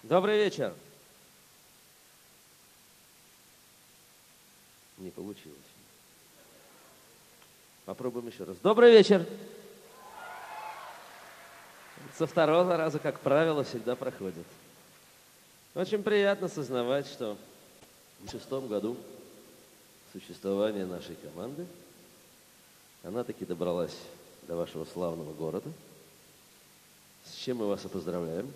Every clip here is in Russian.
Добрый вечер. Не получилось. Попробуем еще раз. Добрый вечер. Со второго раза, как правило, всегда проходит. Очень приятно сознавать, что в 6-м году существования нашей команды она таки добралась до вашего славного города, с чем мы вас и поздравляем.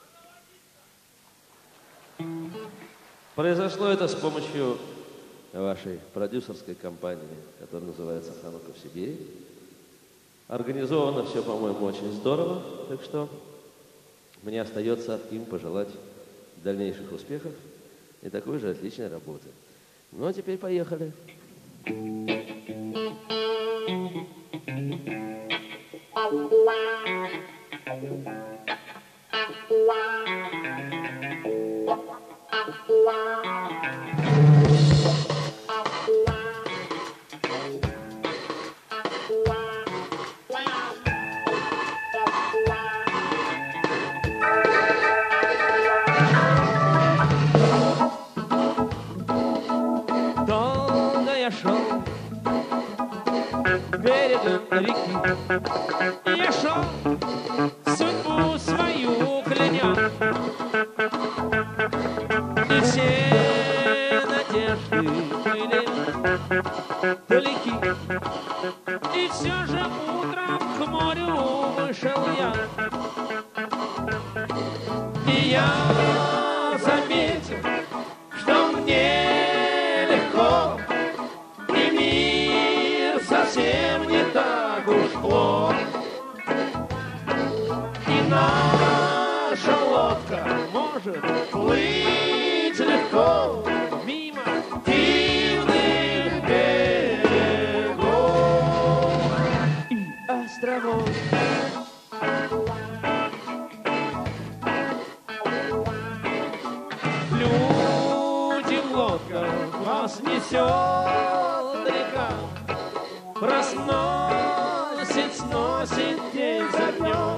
Произошло это с помощью вашей продюсерской компании, которая называется «Ханука в Сибири». Организовано все, по-моему, очень здорово, так что мне остается им пожелать дальнейших успехов и такой же отличной работы. Ну, а теперь поехали. Я шел, судьбу свою кляня, и все надежды были далеки. И все же утром к морю вышел я, и я заметил, что мне легко, и мир совсем не так уж плох. И наша лодка может плыть легко мимо дивных берегов и островов. Люди в лодках вас несет река, просносит, сносит день за днем.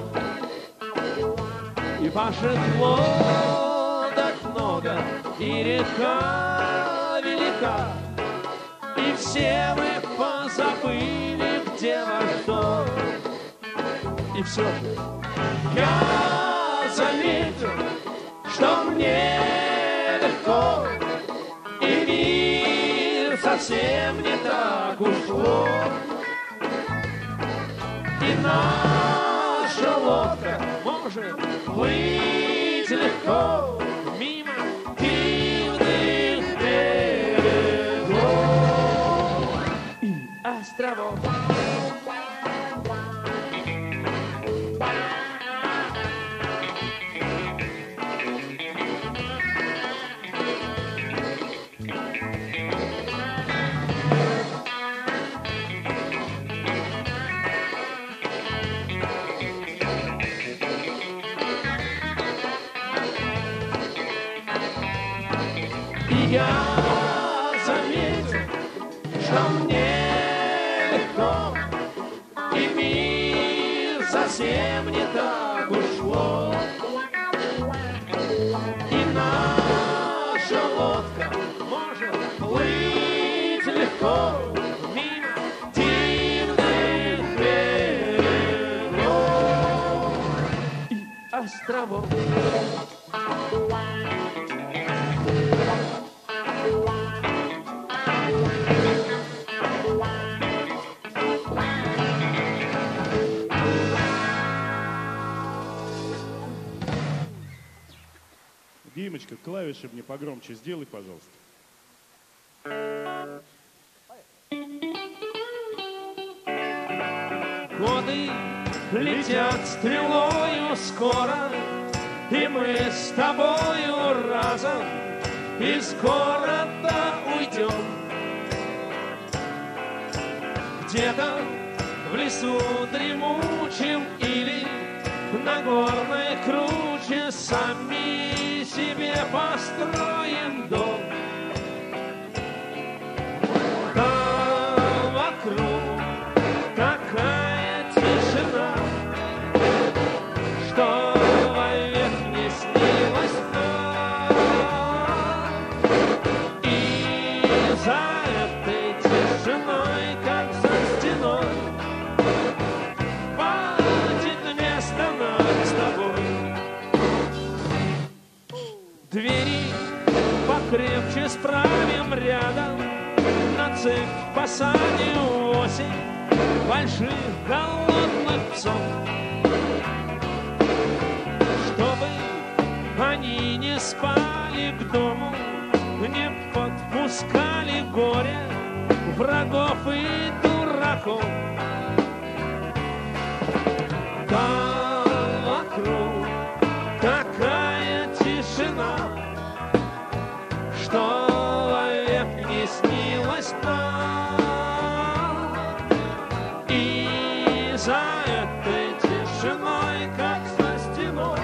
И ваших лодок много, и река велика, и все вы позабыли, где ваш дом. И все же я заметил, что мне легко, и мир совсем не так ушло. И наша лодка может плыть легко мимо дивных берегов и островов. Я заметил, что мне легко, и мир совсем не так ушло. И наша лодка может плыть легко мимо дивных берегов и островов. Димочка, клавиши мне погромче сделай, пожалуйста. Годы летят стрелою скоро, и мы с тобою разом из города уйдем. Где-то в лесу дремучем или на горной круче сами себе построим дом. Там вокруг такая тишина, что вовек не снилась нам. рядом на цепь посадил 8 больших голодных псов, чтобы они не спали к дому, не подпускали горе врагов и дураков. Там вокруг такая тишина, что вовек не снилась нам. И за этой тишиной, как за стеной,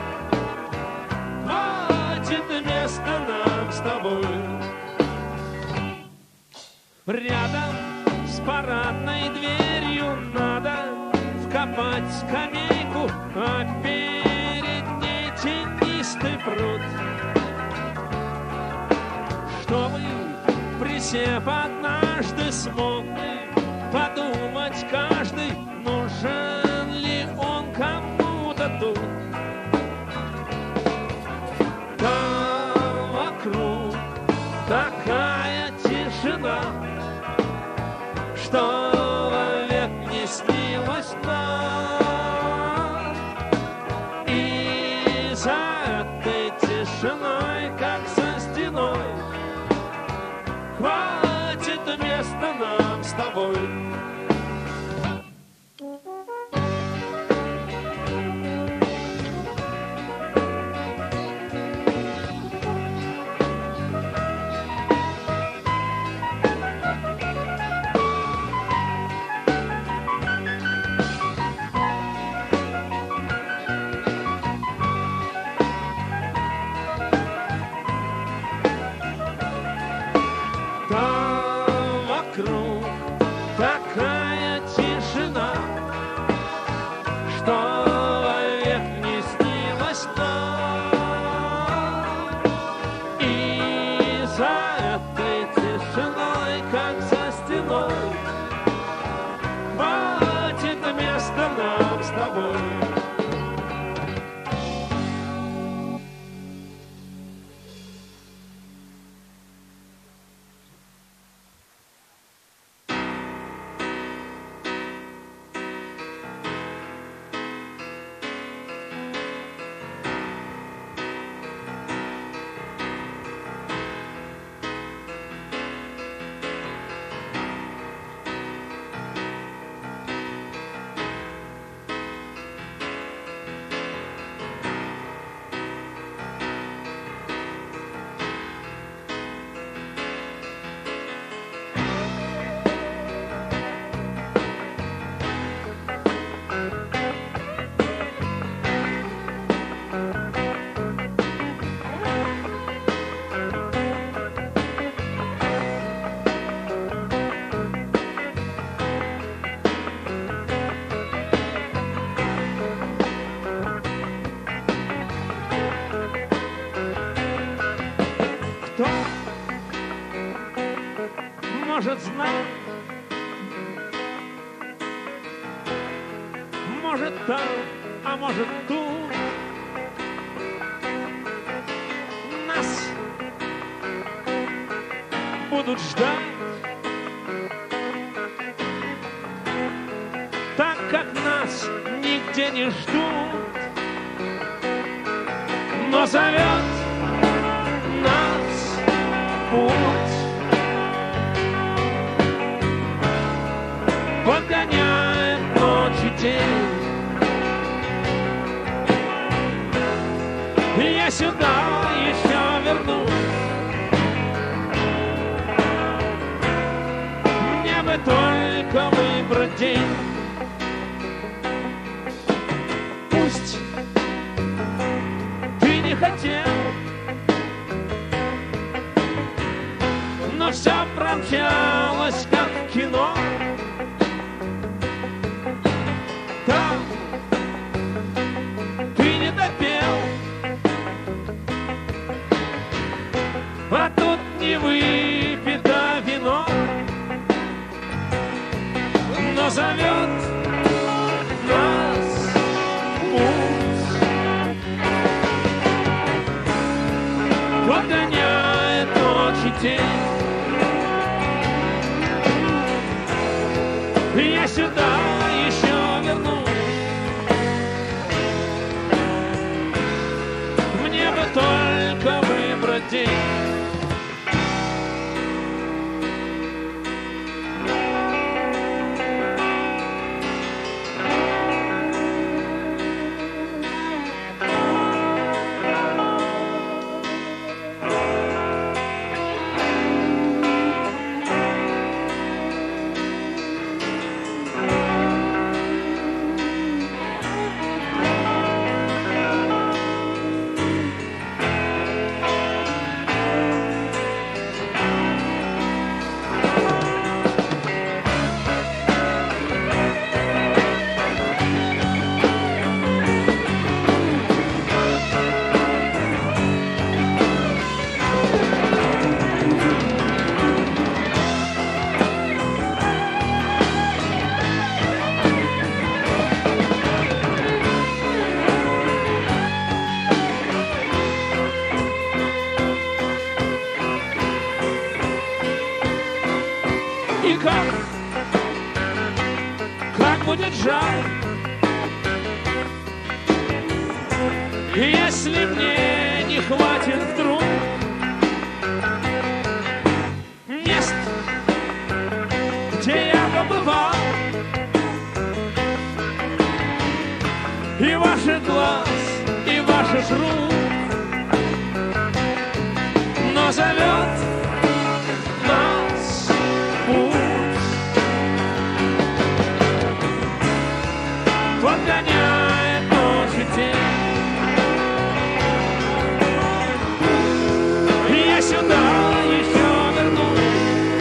хватит места нам с тобой. Рядом с парадной дверью надо вкопать скамейку, а перед ней тенистый пруд, чтобы, присев однажды, смог подумать каждый, нужен ли он кому-то тут. Там вокруг такая тишина, что вовек не снилось нам. И за этой тишиной, как за стеной, хватит места нам с тобой. Там вокруг такая тишина, что вовек не снилась нам. И за этой тишиной, как за стеной, хватит места нам с тобой. Кто может знать, может там, а может тут, нас будут ждать, так как нас нигде не ждут, но зовет нас путь, подгоняет ночь и день. Я сюда еще вернусь, мне бы только выбрать день. Пусть ты не хотел, но все промчалось, как в кино. Там ты не допел, а тут не выпито вино, но зовет нас путь, подгоняет ночь и тень. я сюда еще вернусь. Мне бы только выбрать день. И как будет жаль, если мне не хватит вдруг мест, где я побывал, и ваших глаз, и ваших рук, но зовет нас путь, подгоняет ночь и день. Я сюда еще вернусь.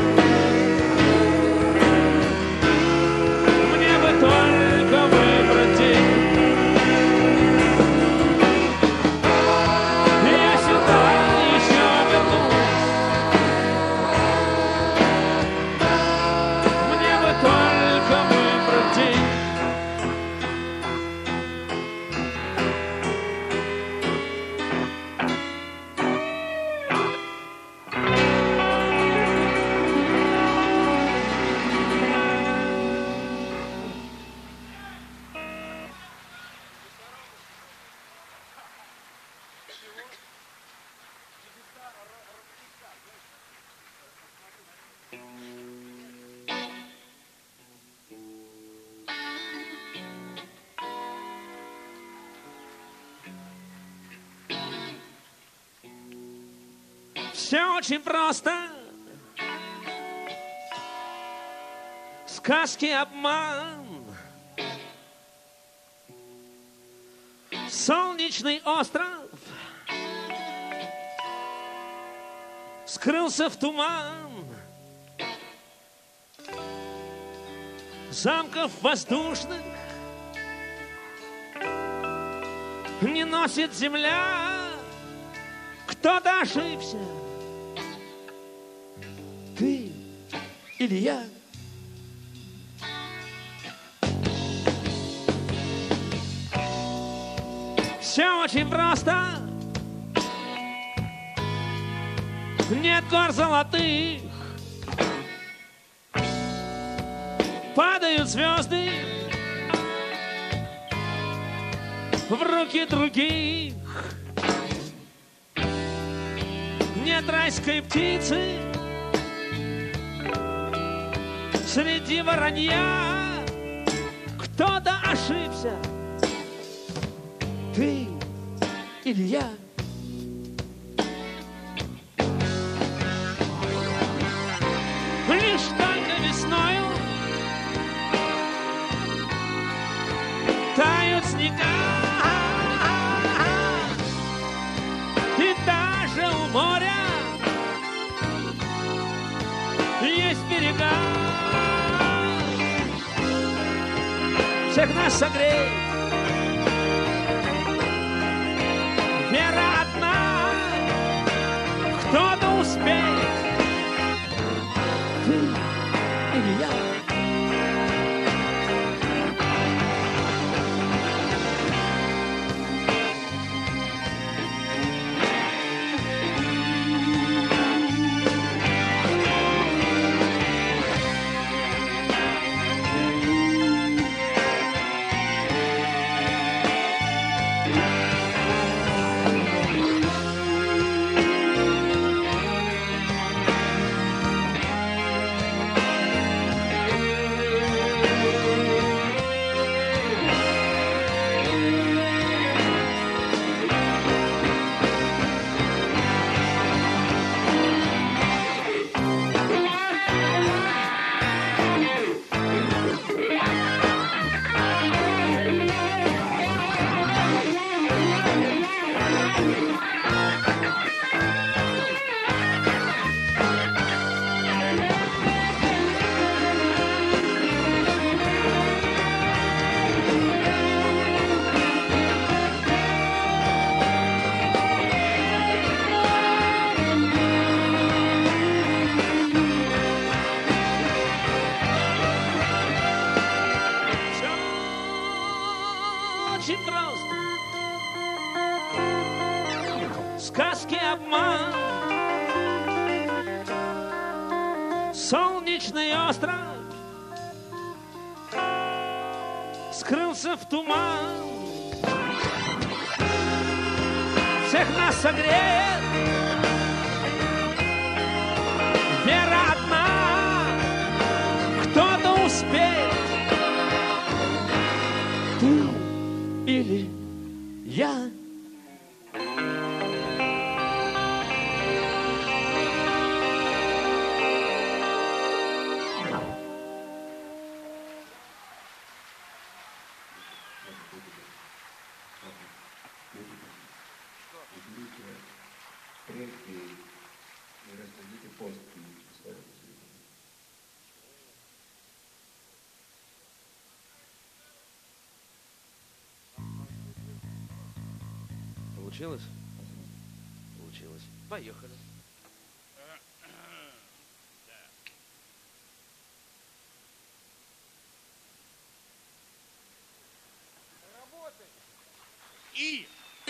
Мне бы только выбрать день. Я сюда еще вернусь. Мне бы только выбрать день. Все очень просто. Сказки, обман. Солнечный остров скрылся в туман. Замков воздушных не носит земля. Кто-то ошибся. Ты или я? Все очень просто. Нет гор золотых. Падают звезды в руки других. Нет райской птицы среди воронья. Кто-то ошибся. Ты или я? Лишь только весною тают снега, и даже у моря есть берега. Всех нас согреет вера одна. Кто-то успеет. Ты или я? обман. Солнечный остров скрылся в туман. Всех нас согреет вера одна. Кто-то успеет, ты или я. Получилось? Получилось. Поехали. И...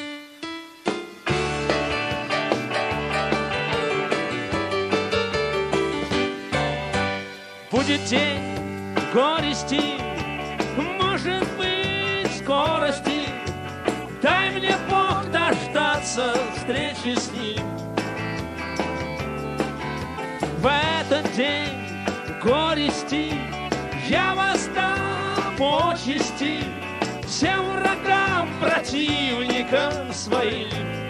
Будет день горести, может быть скорости. Дай мне Бог дождаться встречи с ним. В этот день горести я воздам почести всем врагам, противникам своим.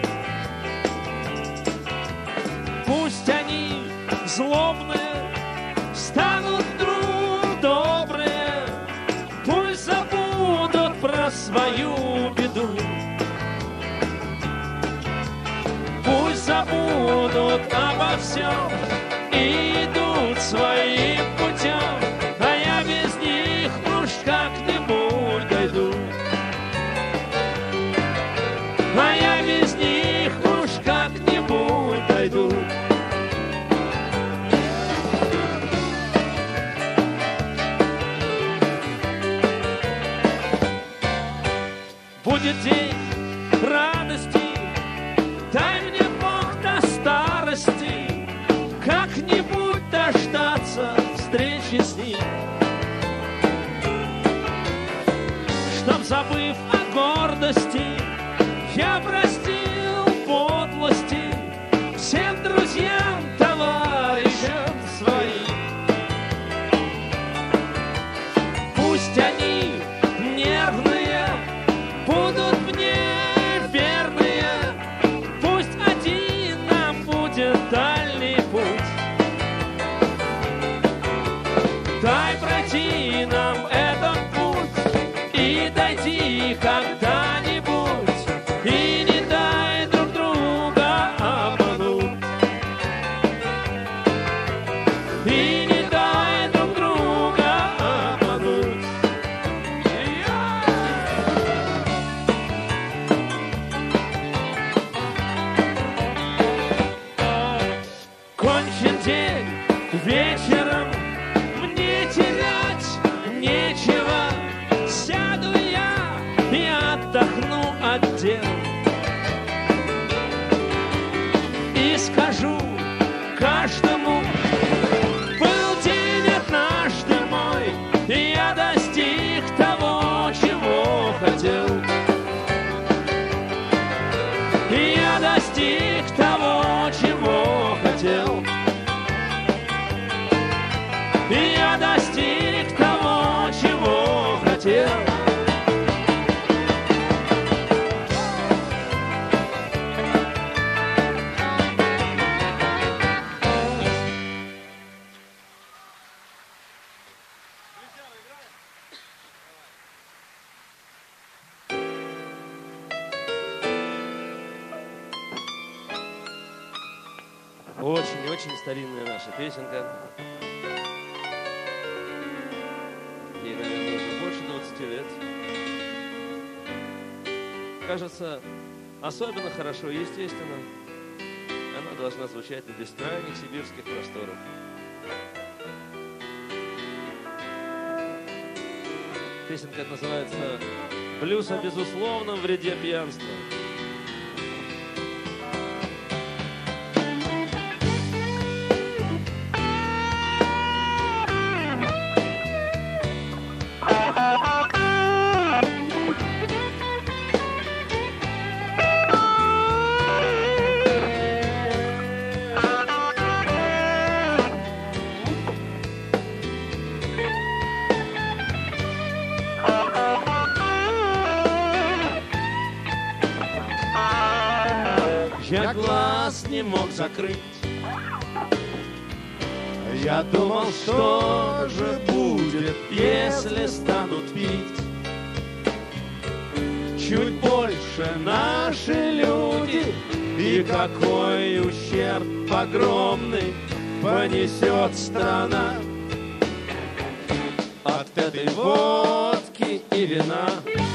Пусть они злобные станут вдруг добрые, пусть забудут про свою беду. Пусть забудут обо всем и идут своим путем, а я без них уж как-нибудь дойду. А я без них уж как-нибудь дойду. Будет день радости, дай мне Бог до старости как-нибудь дождаться встречи с ним. Чтоб, забыв о гордости, я простил подлости всем друзьям, товарищам своим. Пусть они нервные будут мне верные, пусть один нам будет дальний путь. Дай пройти нам этот путь и дойти когда-нибудь, и не дай друг друга обмануть. И не дай друг друга обмануть. Кончен день вечером, мне терять нечего. Сяду я и отдохну от дел. И скажу каждому: был день однажды мой, и я достиг того, чего хотел. И я достиг того, чего хотел. И я достиг того, чего хотел. Очень старинная наша песенка. Ей, наверное, уже больше 20 лет. Кажется, особенно хорошо и естественно она должна звучать на бескрайних сибирских просторах. Песенка эта называется «Блюз о безусловном вреде пьянства». я глаз не мог закрыть. Я думал, что же будет, если станут пить чуть больше наши люди, и какой ущерб огромный понесет страна от этой водки и вина.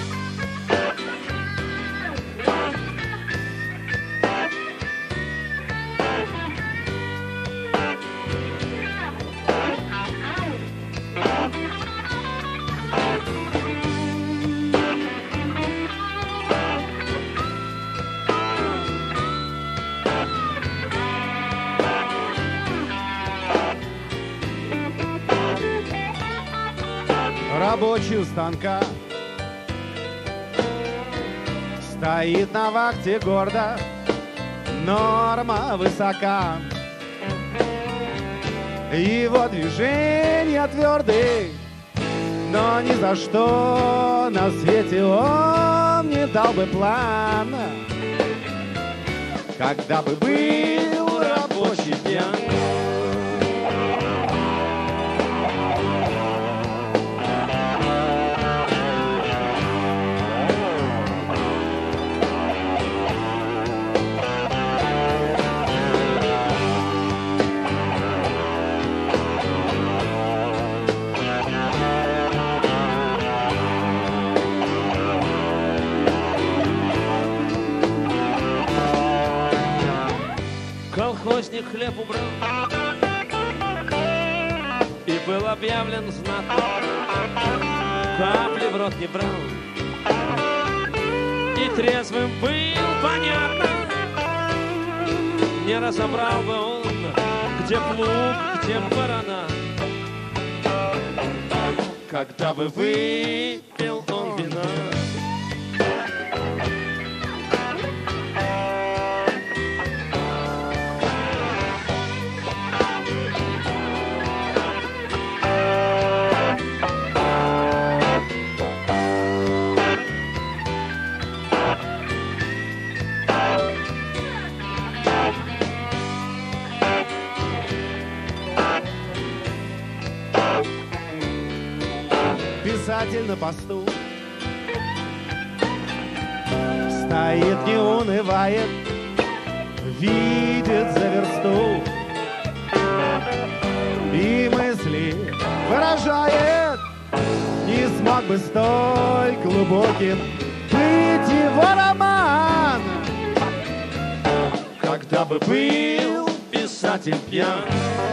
Рабочий у станка стоит на вахте гордо, норма высока. Его движения тверды, но ни за что на свете он не дал бы плана, когда бы был рабочий пьян. Колхозник хлеб убрал, и был объявлен знак. Капли в рот не брал, и трезвым был, понятно. Не разобрал бы он, где плуг, где барана, когда бы выпил он вина. Писатель на посту стоит, не унывает, видит за версту и мысли выражает. Не смог бы столь глубоким быть его роман, когда бы был писатель пьян.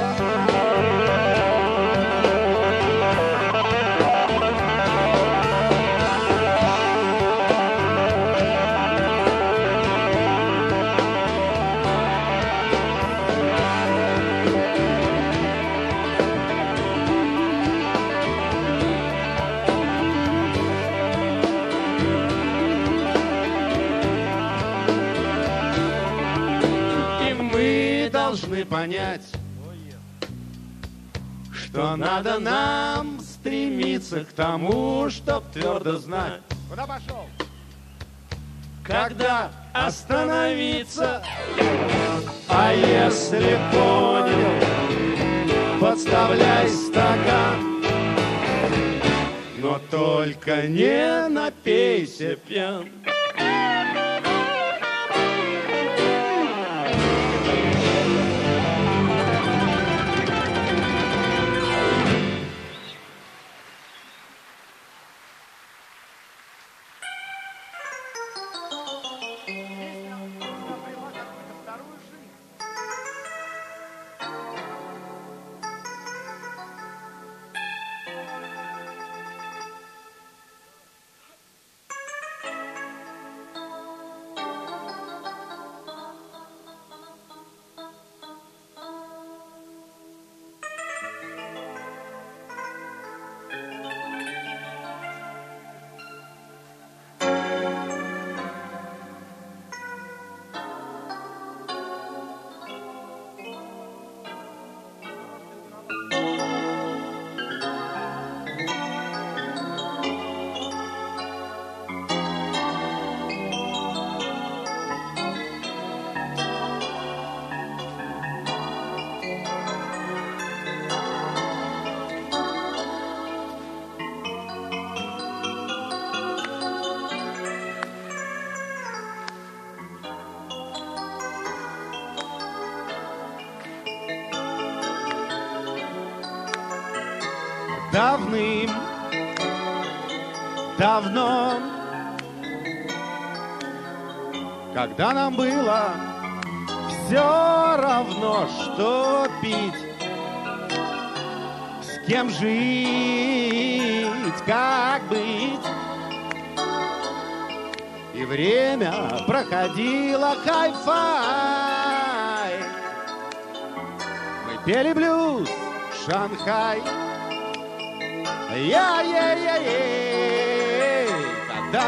Должны понять, что надо нам стремиться к тому, чтоб твердо знать, куда пошел, когда остановиться. А если понял, подставляй стакан, но только не напейся пьян. давным-давно, когда нам было все равно, что пить, с кем жить, как быть. И время проходило хай-фай. Мы пели блюз Шанхай. Я-я-я-ей, когда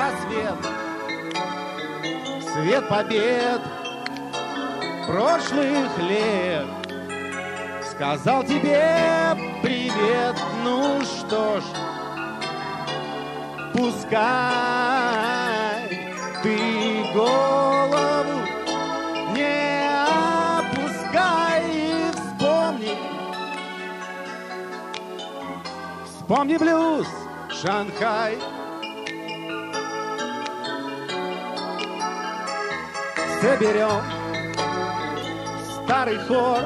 свет побед прошлых лет сказал тебе привет. Ну что ж, пускай ты голову не опускай и вспомни блюз Шанхай. Соберем старый хор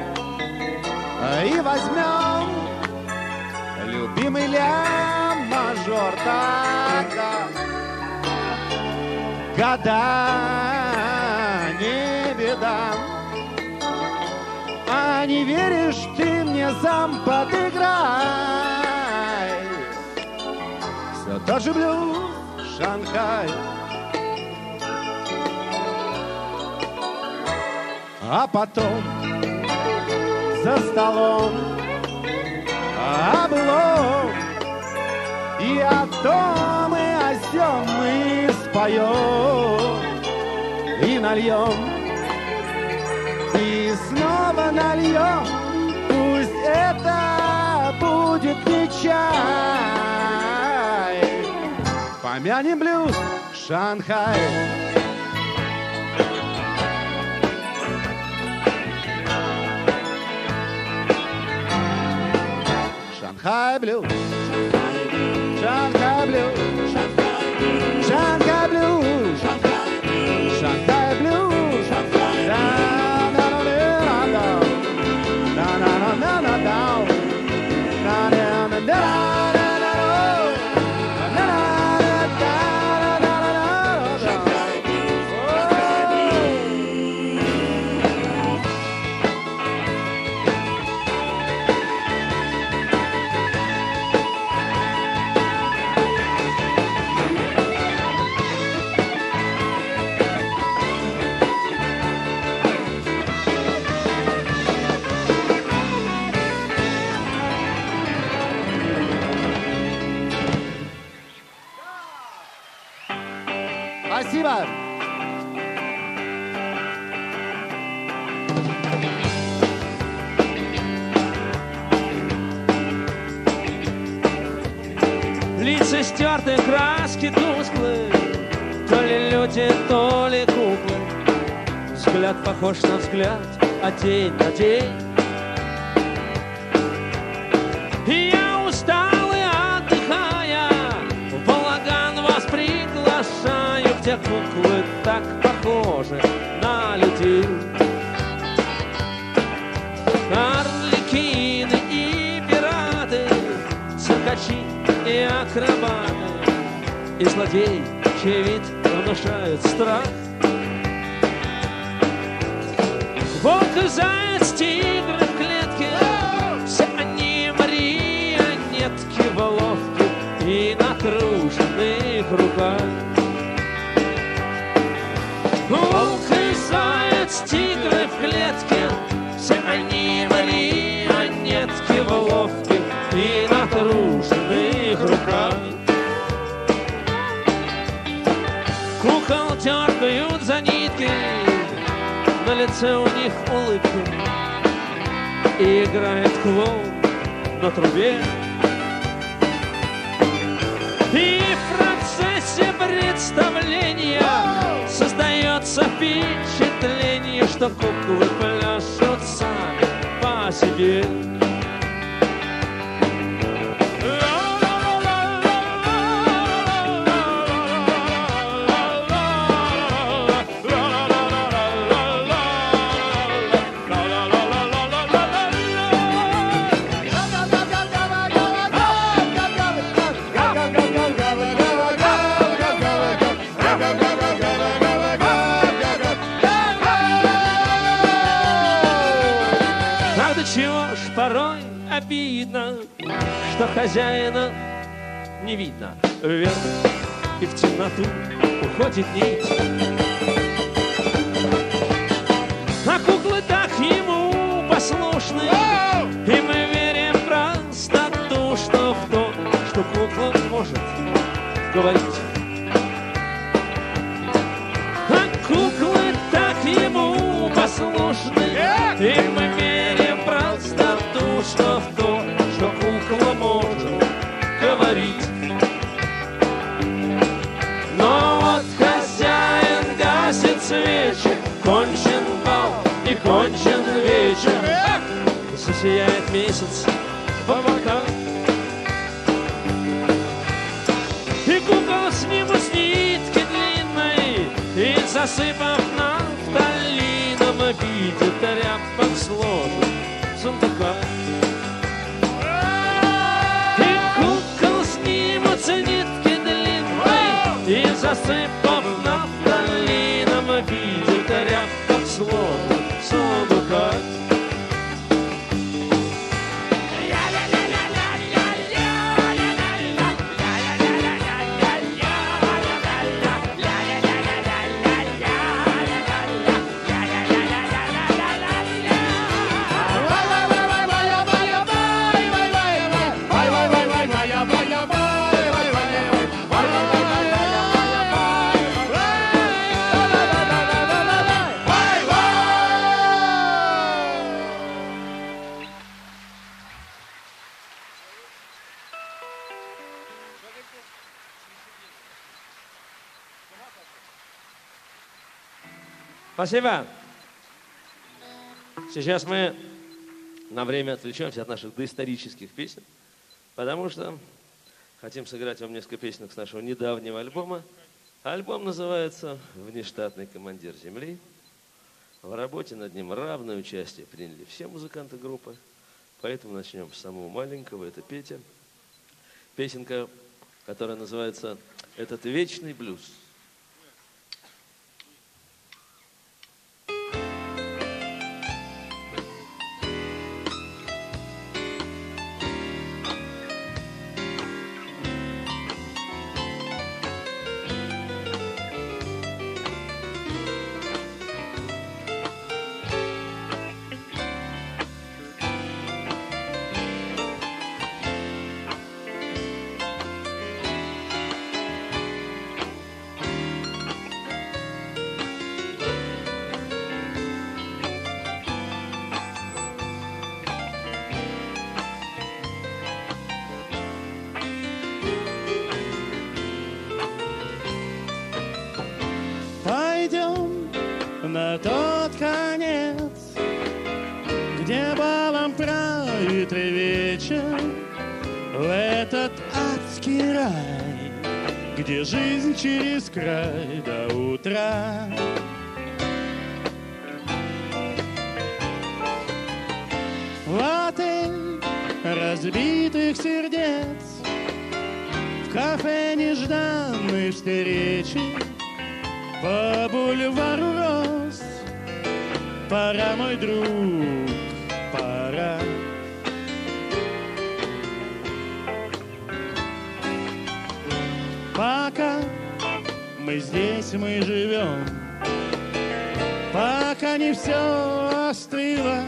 и возьмем любимый ля-мажор. Тогда года не беда. А не веришь ты мне, сам подыграй. Все тот же блюз Шанхай. А потом за столом облом, и о том, и о сём мы споем и нальем, и снова нальем. Пусть это будет не чай. Помянем блюз Шанхай. Шанхай блюз, Шанхай блюз, Шанхай блюз, Шанхай блюз, Спасибо. Лица стерты, краски тусклые, то ли люди, то ли куклы. Взгляд похож на взгляд, а день на день. Я усталый, отдыхая, в балаган вас приглашаю, где куклы так похожи на людей. Арлекины и пираты, циркачи и акробаты, и злодеи, чей вид внушают страх. Волк и заяц, тигры в клетке, все они марионетки в уловке и натруженных руках. Волк и заяц, тигры в клетке, все они марионетки в уловке и натруженных руках. Кукол дергают за нитки, на лице у них улыбка, и играет клоун на трубе. И в процессе представления создается впечатление, что куклы пляшут сами по себе. чего ж порой обидно, что хозяина не видно. Вверх и в темноту уходит нить, а куклы так ему послушны, и мы верим в простоту, что в то, что кукла может говорить. А куклы так ему послушны, и мы верим в простоту, что в то, что кукла может говорить. Но вот хозяин гасит свечи, кончен бал и кончен вечер, засияет месяц в облаках, и кукол снимут с нитки длинной, и засыпав нафталином, обидит тряпок сложит в сундуках. И кукол снимут с нитки длинной, и засыпав нафталином, обидит тряпок сложит в сундуках. Спасибо. Сейчас мы на время отвлечемся от наших доисторических песен, потому что хотим сыграть вам несколько песен с нашего недавнего альбома. Альбом называется «Внештатный командир земли». В работе над ним равное участие приняли все музыканты группы, поэтому начнем с самого маленького, это Петя. Песенка, которая называется «Этот вечный блюз». На тот конец, где балом правит вечер, в этот адский рай, где жизнь через край до утра. В отель разбитых сердец, в кафе нежданной встречи, по бульвару роз, пора, мой друг, пора. Пока мы здесь, мы живем, пока не все остыло,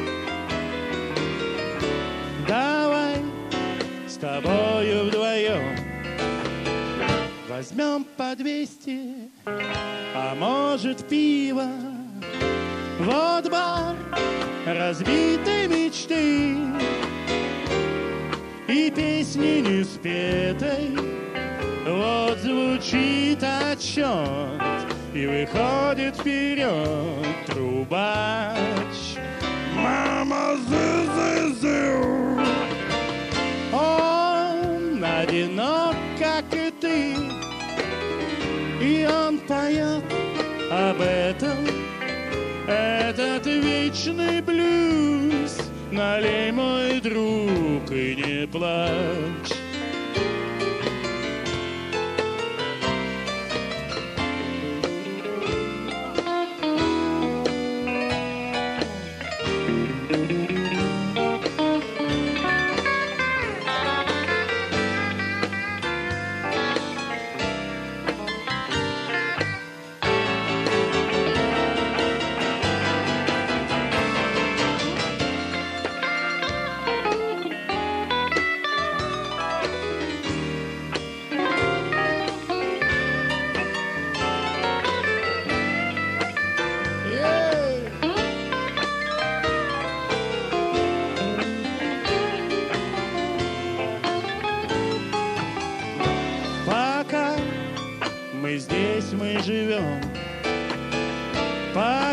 давай с тобою вдвоем возьмем по 200, а может пиво. Вот бар разбитой мечты и песни не спетой. Вот звучит отчет, и выходит вперед трубач. Мама, зы-зы-зы. Он одинок, как и ты, и он поет об этом. Этот вечный блюз, налей, мой друг, и не плачь.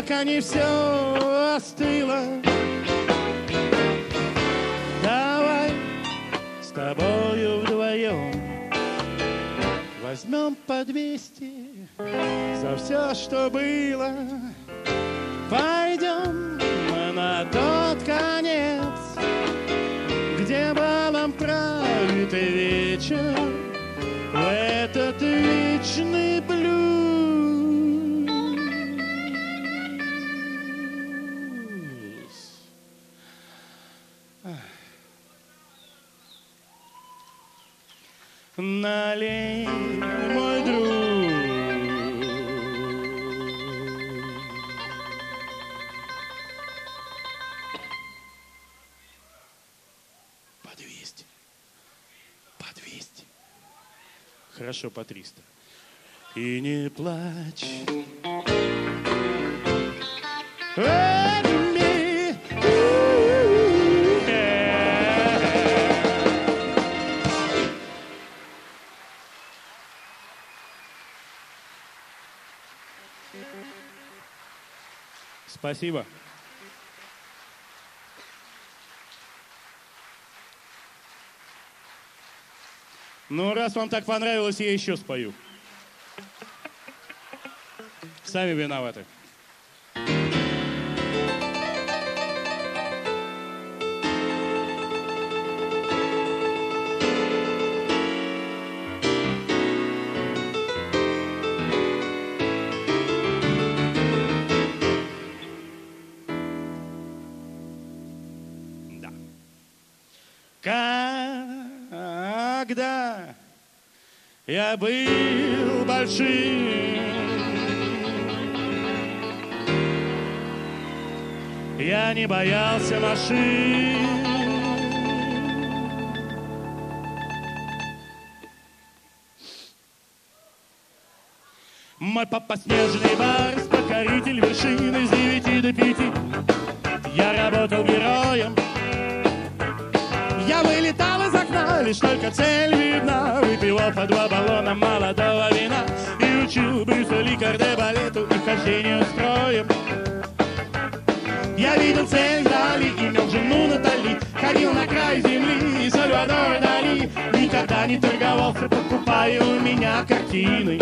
пока не все остыло. Давай с тобою вдвоем возьмем по 200 за все, что было. Пойдем мы на тот конец, где балом пролитый вечер, в этот вечный блюз. Налей, мой друг, по 200, по 200. Хорошо, по 300. И не плачь. Спасибо. Ну, раз вам так понравилось, я еще спою. Сами виноваты. Когда я был большим, я не боялся машин. Мой папа снежный барс, покоритель вершины с 9 до 5. Я работал героем. Я вылетал из окна, лишь только цель видна. Выпивал по 2 баллона молодого вина и учил Брюса Ли кардебалету и хождению строем. Я видел цель вдали, имел жену Натали, ходил на край земли, Сальвадор Дали. Никогда не торговался, покупая у меня картины.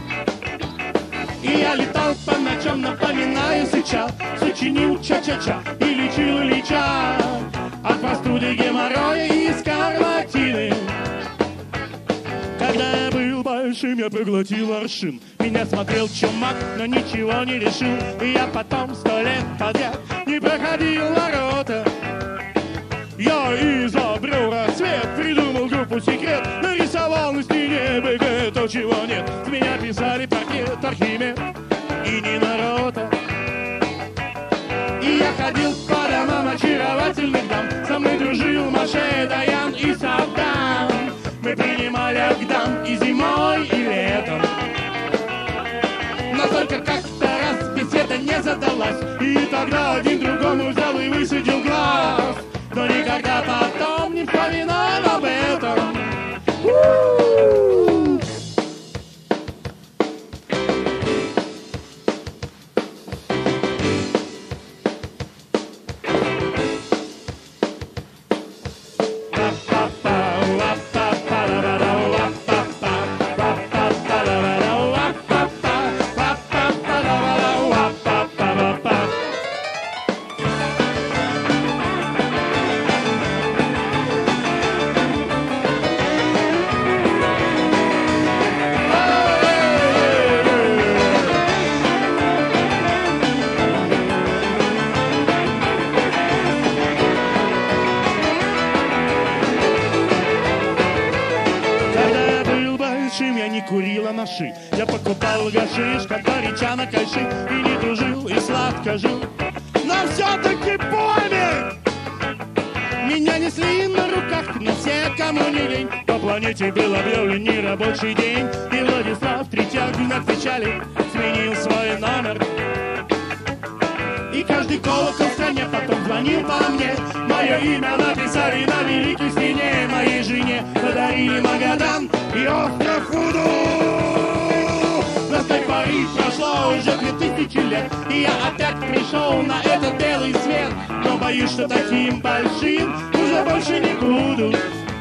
И я летал по ночам, напоминаю сыча, сочинил ча-ча-ча и лечил Ильича от простуды, геморроя и скарлатины. Когда я был большим, я проглотил аршин. Меня смотрел чумак, но ничего не решил. И я потом 100 лет подряд не проходил ворота. Я изобрел рассвет, придумал группу «Секрет», нарисовал на стене БГ то, чего нет. С меня писали портрет Архимед и Нина Рота. И я ходил по домам очаровательных дам. Со мной дружил Моше, Даян и Саддам. Мы принимали Агдам и зимой, и летом. Но только как-то раз беседа не задалась. И тогда один другому взял и высадил глаз. Но никогда потом не вспоминал об этом. Я покупал гашиш, как горяча на кайши, и не дружил, и сладко жил. Но все-таки помер! Меня несли на руках, но все, кому не лень. По планете был объявлен нерабочий день, и Владислав Третьяк в знак печали сменил свой номер. И каждый колокол в стране потом звонил по мне. Мое имя написали на великой стене. Моей жене подарили Магадан и остров Уду. Настой и прошло уже 2000 лет, и я опять пришел на этот белый свет. Но боюсь, что таким большим уже больше не буду.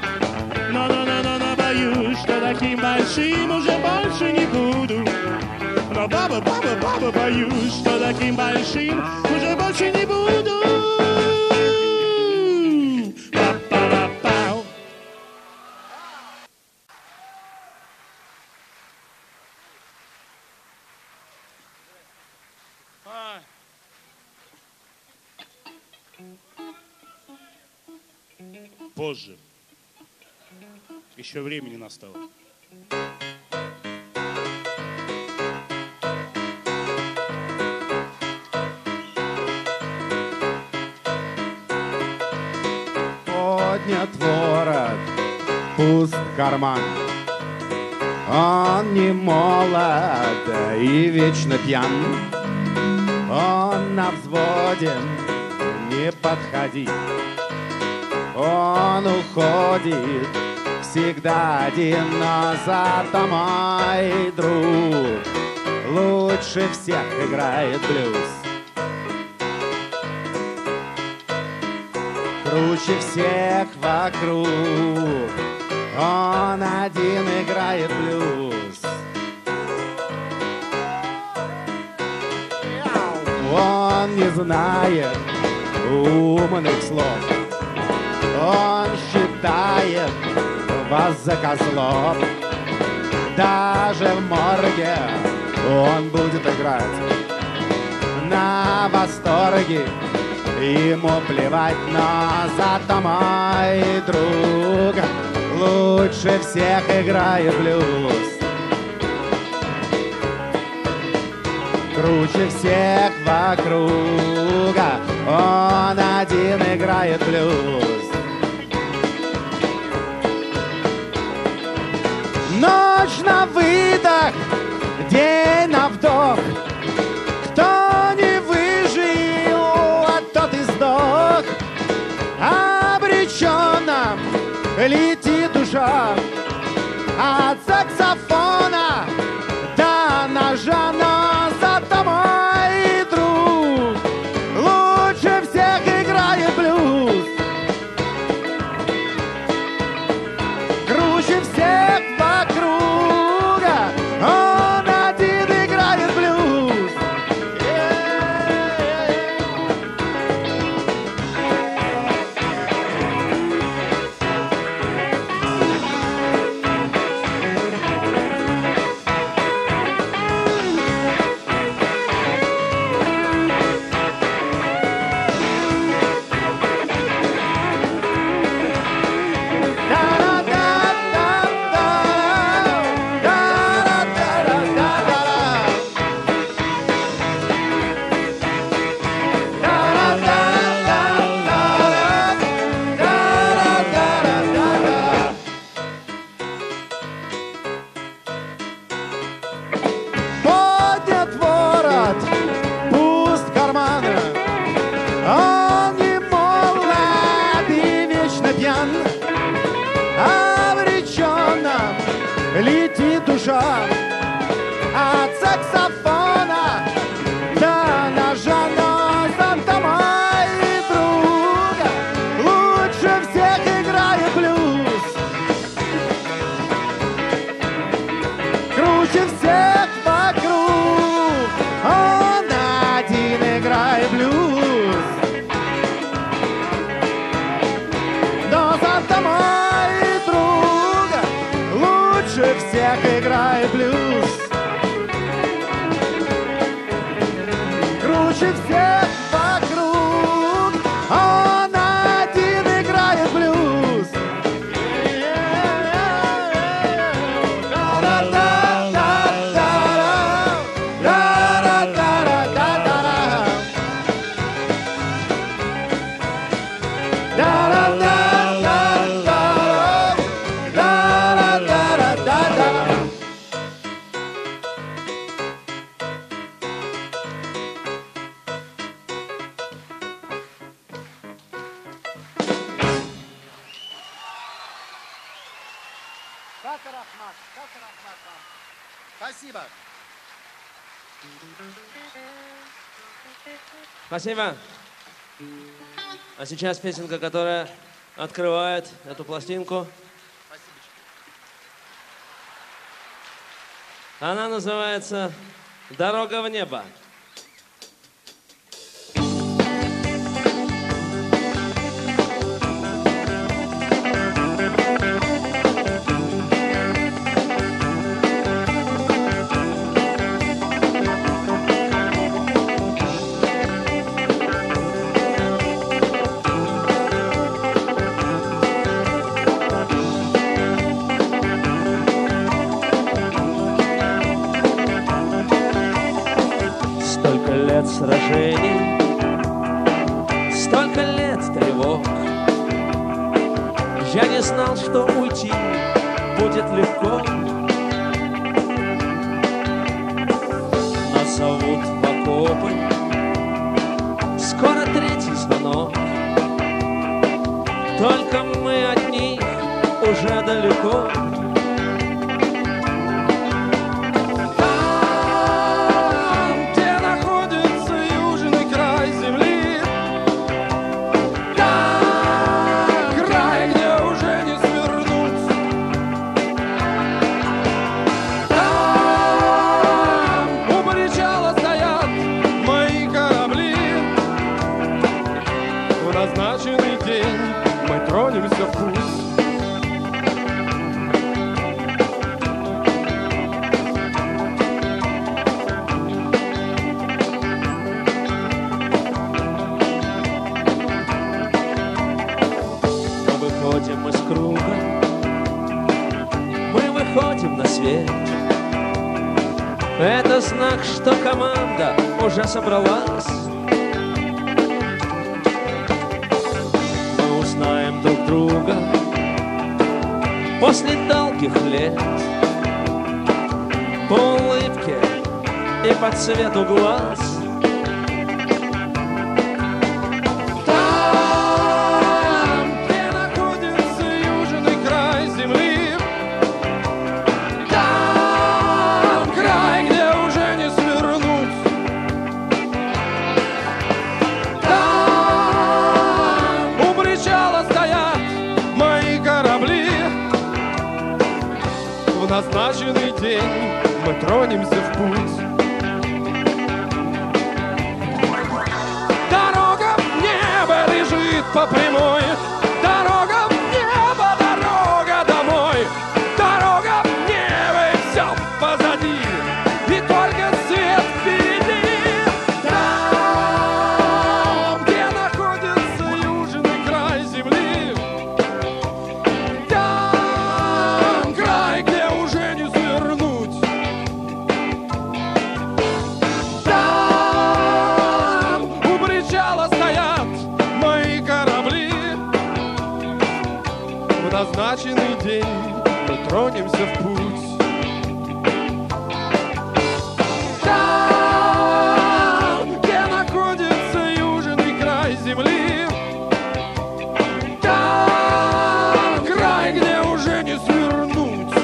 Но боюсь, что таким большим уже больше не буду. Но баба, боюсь, что таким большим уже больше не буду. Па-па-па-пау. Позже. Еще времени настало. Поднят ворот, пуст карман. Он не молод и вечно пьян. Он на взводе, не подходи. Он уходит всегда один, но зато мой друг лучше всех играет блюз. Круче всех вокруг, он один играет блюз. Он не знает умных слов, он считает вас за козлов. Даже в морге он будет играть на восторге. Ему плевать, но зато мой друг лучше всех играет блюз. Круче всех вокруга, он один играет блюз. Ночь на выдох, день на вдох. Кто не выжил, тот и сдох. Обреченно летит душа от саксофона до ножа. Но зато мой друг лучше всех играет блюз. Круче всех вокруга, он один играет блюз. Поднят ворот, пуст карман. Он не молод и вечно пьян. Обреченно летит душа от саксофона до ножа. Но зато мой друг лучше всех играет блюз. Круче всех вокруг, он один играет блюз. Но зато мой друг лучше всех играет блюз. Круче всех вокруг, он один играет блюз. Спасибо. Спасибо. А сейчас песенка, которая открывает эту пластинку. Она называется «Дорога в небо». Сражений, столько лет тревог. Я не знал, что уйти будет легко. Нас зовут в окопы, скоро третий звонок. Только мы от них уже далеко. Это знак, что команда уже собралась. Мы узнаем друг друга после долгих лет по улыбке и по цвету глаз. Назначенный день мы тронемся в путь. Дорога в небо лежит по прямой. Дорога в небо, дорога домой. Дорога в небо и все позади. И только свет впереди. Там, где находится южный край земли. Там край, где уже не свернуть. Там у причала стоят мои корабли. В назначенный день мы тронемся в путь. Там, где находится южный край земли. Там край, где уже не свернуть.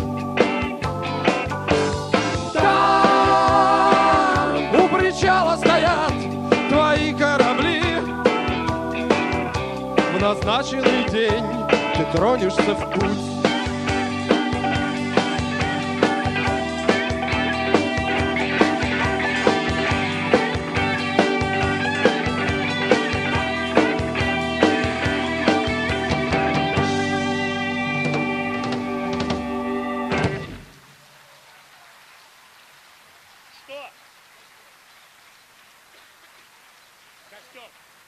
Там у причала стоят твои корабли. В назначенный день ты тронешься в путь. Что? Костер.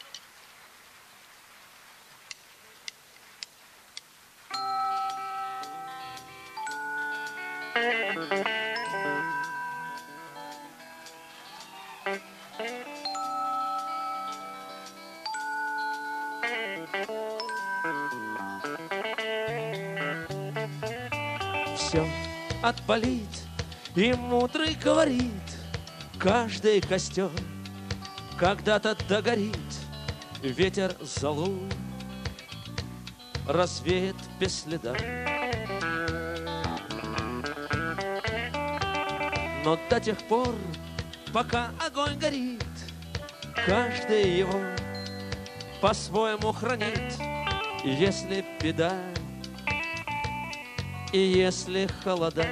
Все отпалит, и мудрый говорит, каждый костер когда-то догорит, ветер золу развеет без следа. Но до тех пор пока огонь горит, каждый его по-своему хранит. И если беда, и если холода,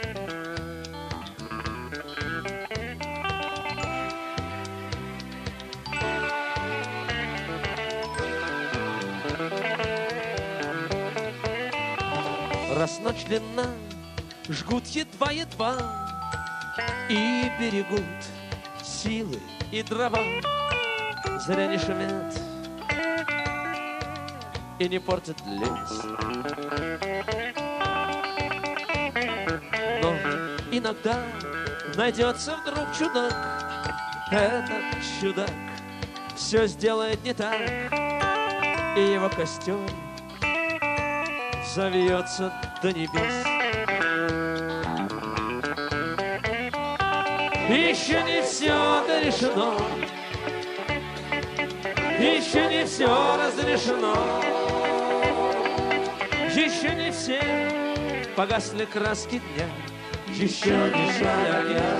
раз ночь длинна, жгут едва-едва и берегут силы и дрова. Зря не шумят и не портят лес. Но иногда найдется вдруг чудак. Этот чудак все сделает не так, и его костер завьется до небес. Еще не все решено, еще не все разрешено, еще не все погасли краски дня, еще не жаль огня.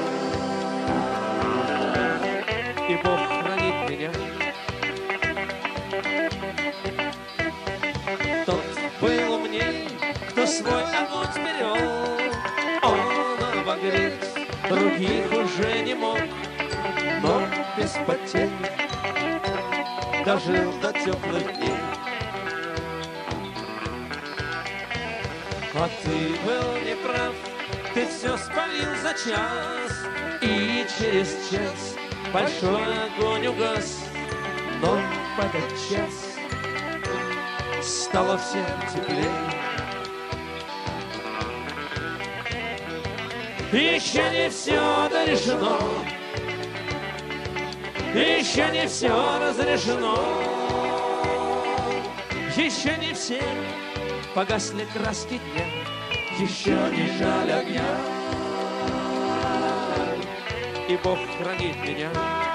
И Бог хранит меня. Тот был умней, кто свой огонь сберег. Он обогреть других уже не мог, но без потерь дожил до теплых дней. А ты был неправ, ты все спалил за час, и через час большой огонь угас. Но в этот час стало всем теплее. Еще не все дорешено, еще не все разрешено, еще не все погасли краски дня, еще не жаль огня. И Бог хранит меня.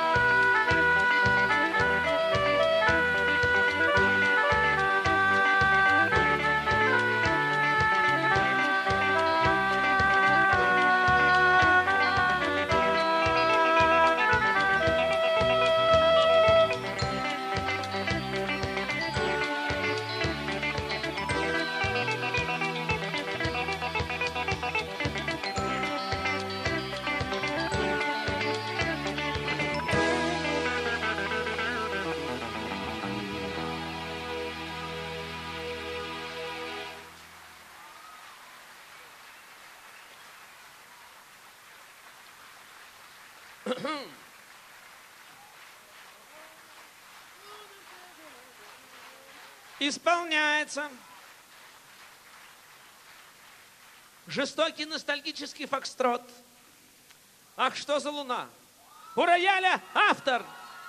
Исполняется жестокий ностальгический фокстрот. Ах, что за луна! У рояля автор!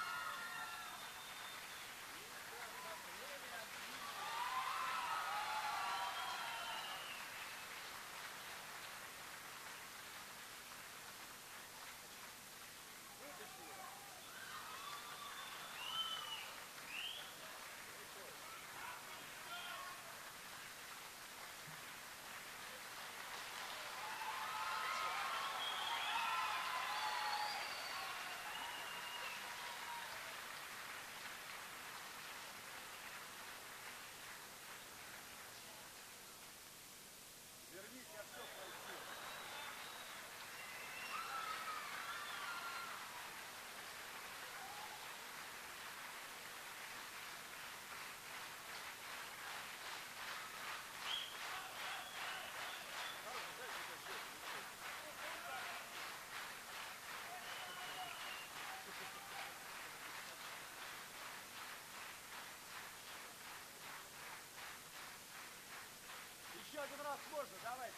Еще один раз можно, давайте.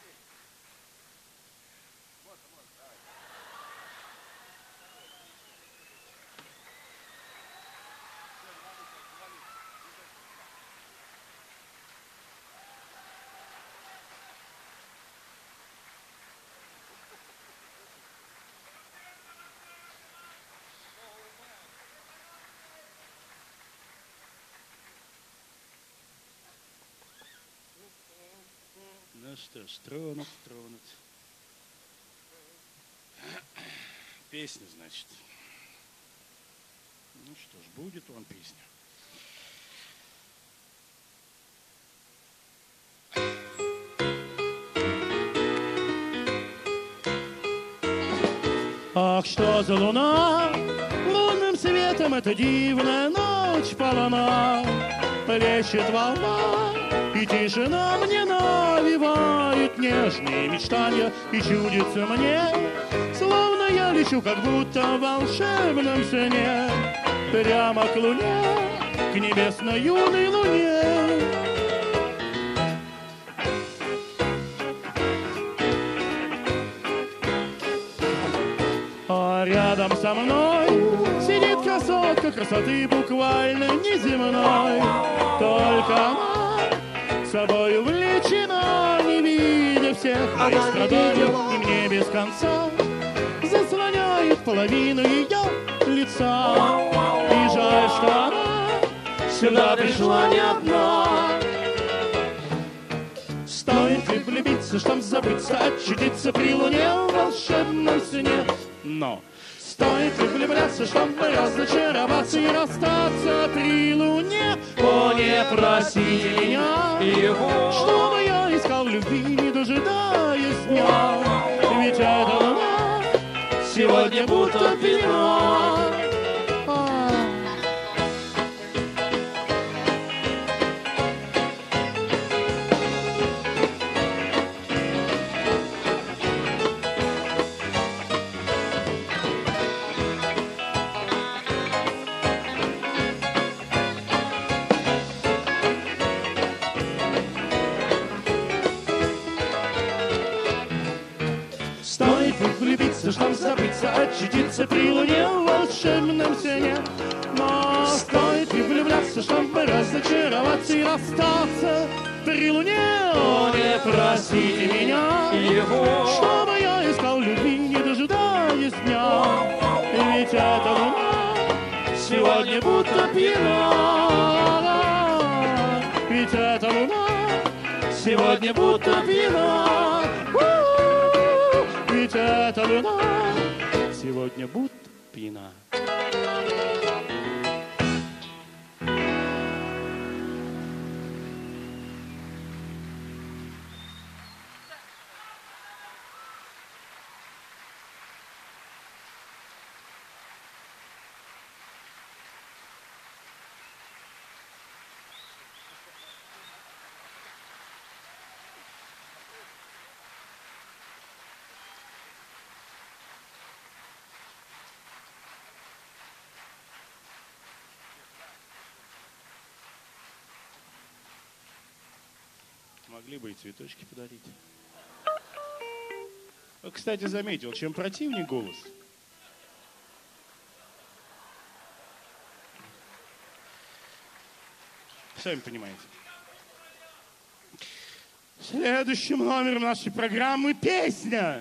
Можно, давайте. Ну что ж, тронут. Песня, значит. Ну что ж, будет вам песня. Ах, что за луна, лунным светом эта дивная ночь полна. Плещет волна, и тишина мне навевает нежные мечтания. И чудится мне, словно я лечу, как будто в волшебном сне, прямо к луне, к небесной юной луне. А рядом со мной сидит красотка, красоты буквально неземной. Только она собой увлечена, не видя всех моих страданий, и мне без конца заслоняет половину ее лица. И жаль, что она сюда пришла не одна. Стоит ли влюбиться, чтоб забыться, очутиться при луне в волшебном сне? Но стоит ли влюбляться, чтобы разочароваться и расстаться при луне? О, не просите меня, чтобы я искал любви, не дожидаясь дня. Ведь эта луна сегодня будто пьяна. Чтоб забыться, очутиться при луне в волшебном сне. Но стоит ли влюбляться, чтобы разочароваться и расстаться при луне? О, не просите меня, чтобы я искал любви, не дожидаясь дня. Ведь эта луна сегодня будто пьяна. Ведь эта луна сегодня будто пьяна. Ведь эта луна сегодня будто пьяна. Могли бы и цветочки подарить. Кстати, заметил, чем противнее голос, сами понимаете. Следующим номером нашей программы песня.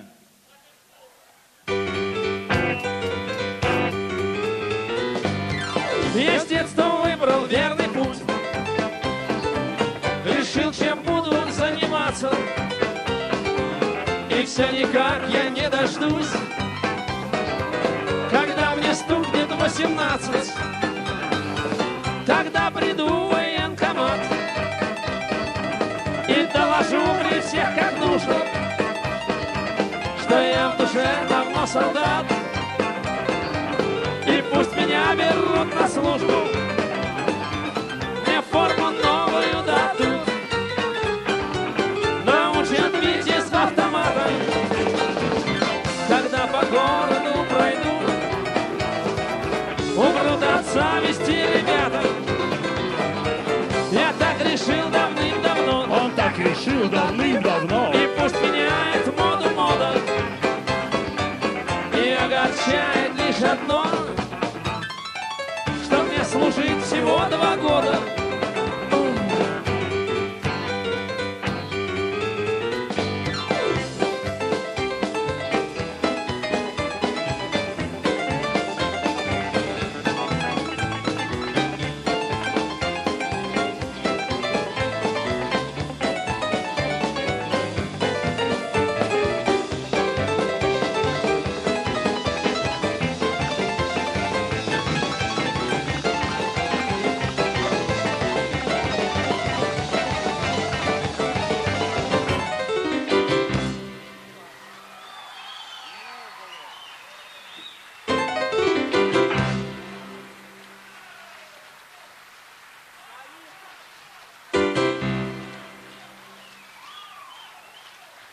Я с детства выбрал верный путь, решил, чем буду заниматься, и все никак я не дождусь, когда мне стукнет 18. Тогда приду в военкомат и доложу при всех, как нужно, что я в душе давно солдат, и пусть меня берут на службу, мне форму новую дадут, научат бить из автомата, когда по городу пройду, умрут от зависти ребята. Я так решил давным-давно, Он так решил давным-давно. и пусть меняет моду мода, и огорчает лишь одно, что мне служить всего 2 года.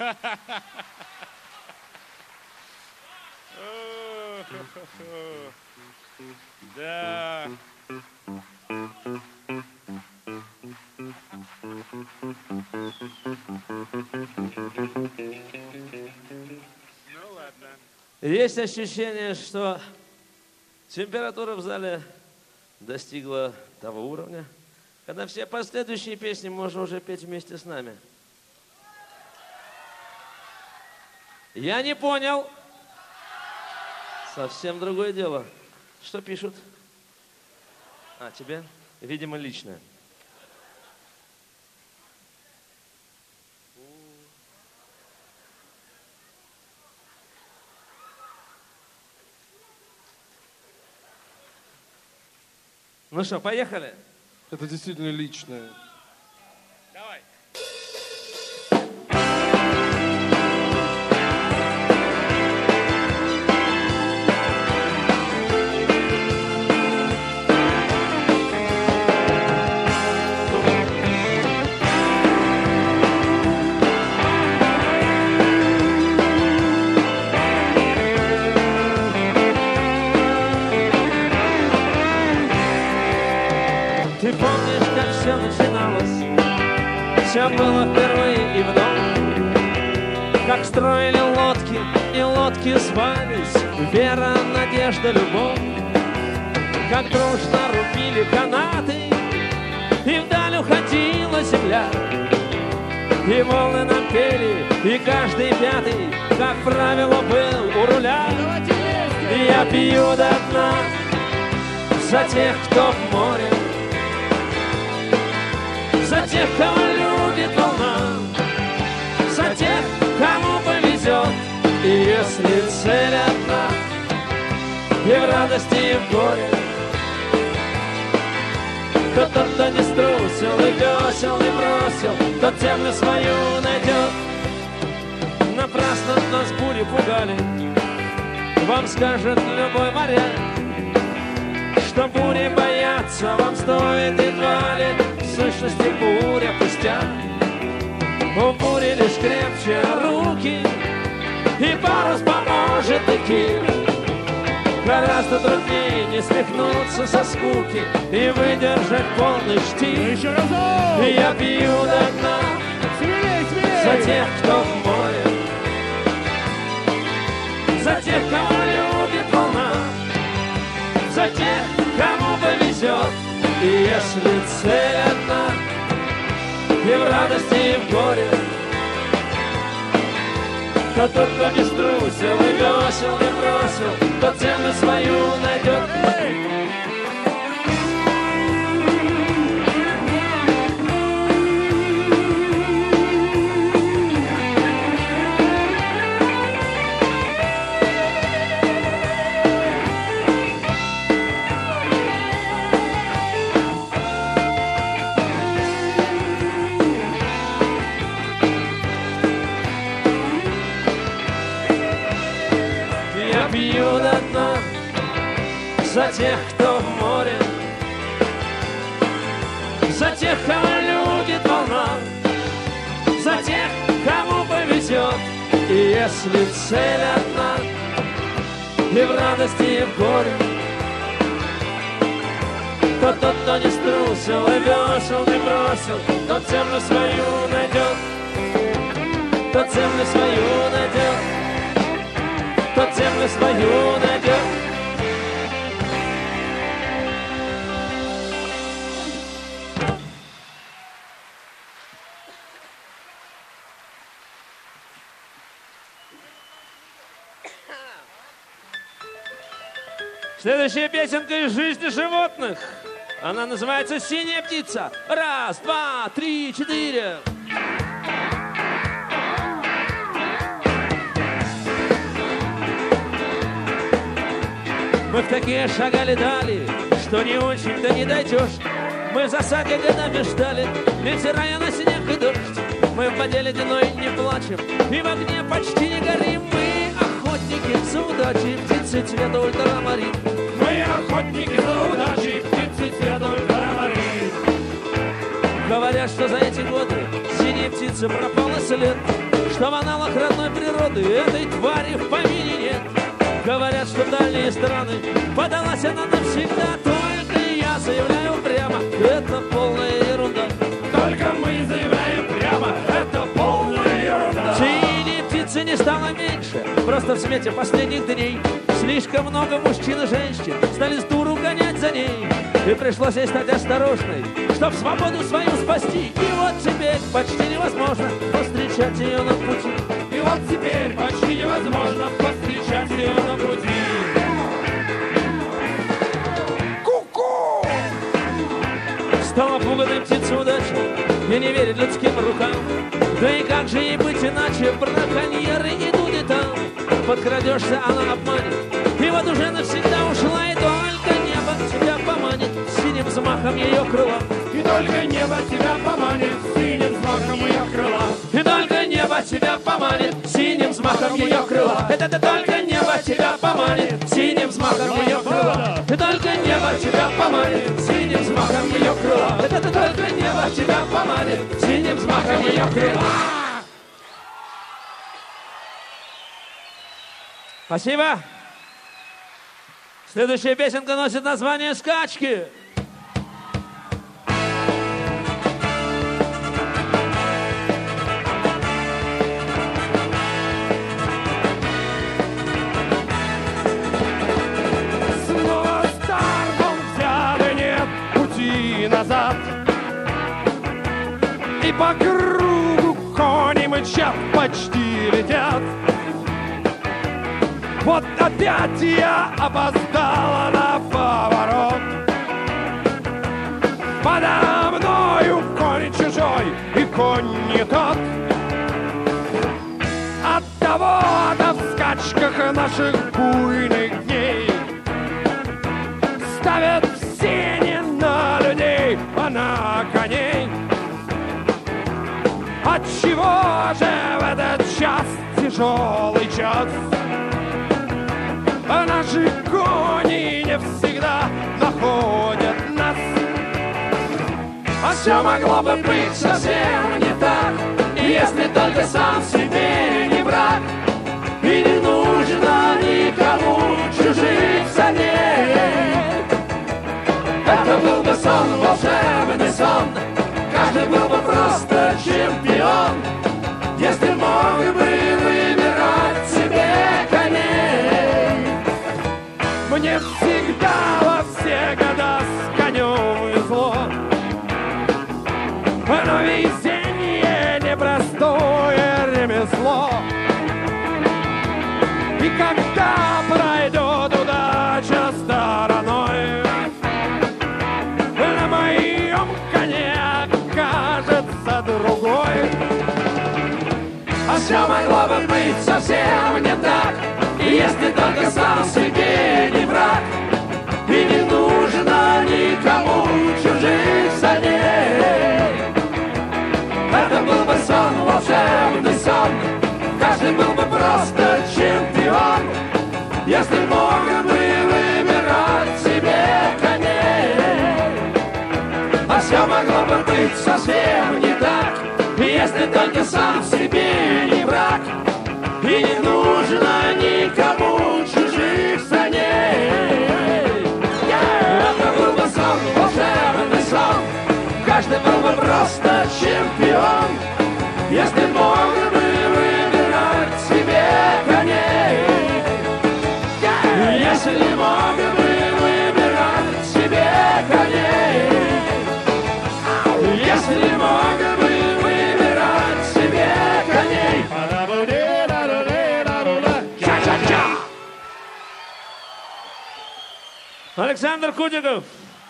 Да. Ну ладно. Есть ощущение, что температура в зале достигла того уровня, когда все последующие песни можно уже петь вместе с нами. Я не понял. Совсем другое дело. Что пишут? А, тебе? Видимо, личное. Ну что, поехали? Это действительно личное. Давай. Ты помнишь, как все начиналось? Все было впервые и вновь. Как строили лодки, и лодки звались вера, надежда, любовь. Как дружно рубили канаты, и вдаль уходила земля. И волны нам пели, и каждый пятый, как правило, был у руля. И я пью до дна за тех, кто в море, за тех, кого любит волна, за тех, кому повезет. И если цель одна, и в радости, и в горе, то тот, кто не струсил, и весел, и бросил, тот землю свою найдет. Напрасно нас бури пугали, вам скажет любой моряк, что бури бояться вам стоит едва ли. В сущности буря пустяк. У бури лишь крепче руки, и парус поможет и киль. Гораздо труднее не свихнуться со скуки и выдержать полный штиль. Еще разок. И я пью до дна Смелей, смелей. за тех, кто в море, за тех, кого любит волна, за тех, кому повезет. И если цель одна, и в радости, и в горе, то тот, кто не струсил, и весел, и бросил, тот землю свою найдет. Пью до дна за тех, кто в море, за тех, кого любит волна, за тех, кому повезет. И если цель одна, и в радости, и в горе, то тот, кто не струсил, и весел, и бросил, тот землю свою найдет, тот землю свою найдет, тот землю свою найдет. Следующая песенка из жизни животных. Она называется «Синяя птица». Раз, два, три, четыре. Мы в такие шагали дали, что не очень-то не дойдешь. Мы в засаде годами ждали, невзирая на снег и дождь. Мы в воде ледяной не плачем, и в огне почти не горим. Мы охотники за удачей, птицы цвета ультрамарин. Мы охотники за удачей, птицы цвета ультрамарин. Говорят, что за эти годы синей птицы пропал след, что что в аналах родной природы этой твари в помине нет. Говорят, что в дальние страны подалась она навсегда. Только я заявляю прямо, это полная ерунда. Только мы заявляем прямо, это полная ерунда. Синей птицы не стало меньше, просто в свете последних дней слишком много мужчин и женщин стали с дуру гонять за ней. И пришлось ей стать осторожной, чтоб свободу свою спасти. И вот теперь почти невозможно повстречать ее на пути. И вот теперь почти невозможно повстречать ее на пути. Ку-ку! Стала пуганой птица удача и не верит людским рукам. Да и как же ей быть иначе, браконьеры идут и там. Подкрадешься, она обманет, и вот уже навсегда ушла. И только небо тебя поманит синим взмахом ее крыла. И только небо тебя поманит синим взмахом ее крыла. И только небо тебя поманит синим взмахом ее крыла. Это только небо тебя поманит синим взмахом ее крыла. И только небо тебя поманит синим взмахом ее крыла. Это только небо тебя поманит синим взмахом ее крыла. Спасибо. Следующая песенка носит название «Скачки». Снова старт, взят и нет пути назад. И по кругу кони мычат, почти летят. Вот опять я опоздала на поворот. Подо мною конь чужой и конь не тот. Оттого-то в скачках наших буйных дней ставят все не на людей, а на коней. Отчего же в этот час, тяжелый час, а наши кони не всегда находят нас? А все могло бы быть совсем не так, если только сам себе не враг. И не нужно никому чужих саней. Это был бы сон, волшебный сон, каждый был бы просто чемпион, если мог бы выбирать себе коней. Мне всегда во все года с конем везло, но везение непростое ремесло. И когда пройдет удача стороной, на моем коне окажется другой. А все могло бы быть совсем не так, если только сам себе не враг. И не нужно никому чужих саней. Это был бы сон, волшебный сон, каждый был бы просто чемпион, если мог бы выбирать себе коней. А все могло бы быть совсем не так, если только сам себе не враг. И не нужно никому чужих саней. Это был бы сон, волшебный сон, каждый был бы просто чемпион, если мог бы выбирать себе коней. Если мог бы выбирать себе коней. Если мог бы выбирать себе коней. Ча-ча-ча! Александр Кудиков,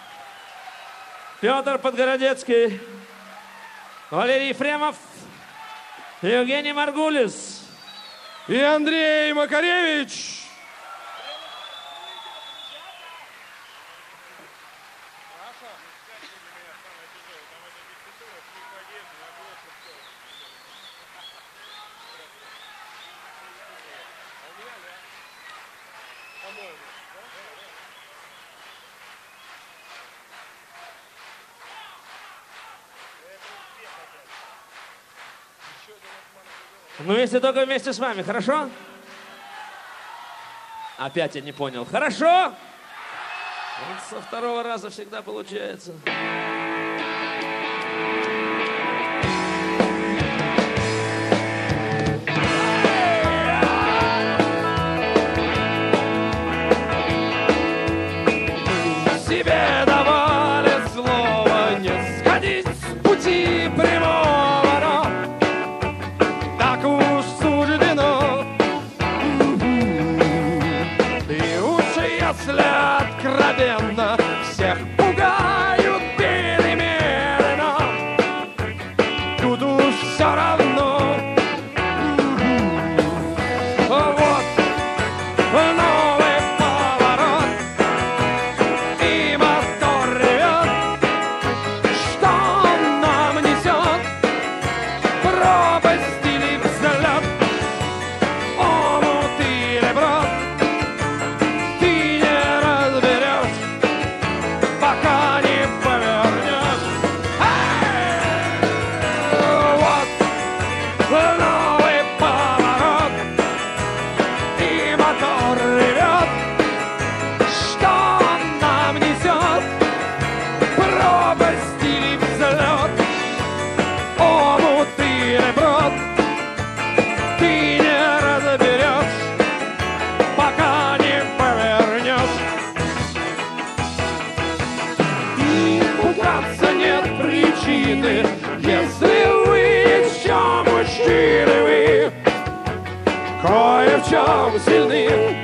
Петр Подгородецкий, Валерий Ефремов, Евгений Маргулис И Андрей Макаревич. Ну, если только вместе с вами, хорошо? Опять я не понял. Хорошо? Вот со второго раза всегда получается. Себе давали слово не сходить с пути прямого, но так уж суждено. И уж если откровенно всех пугают перемены, тут уж все равно. Вот новый поворот, и мотор ревет. Что он нам несет? Пропасть или взлет, омут или брод, ты не разберешь, пока не повернешь. Вот новый поворот, и мотор ревет. Что он нам несет? Пропасть или взлет, омут или брод, ты не разберешь, пока не повернешь. И пугаться нет причины, если вы еще мужчины, вы кое в чем сильны.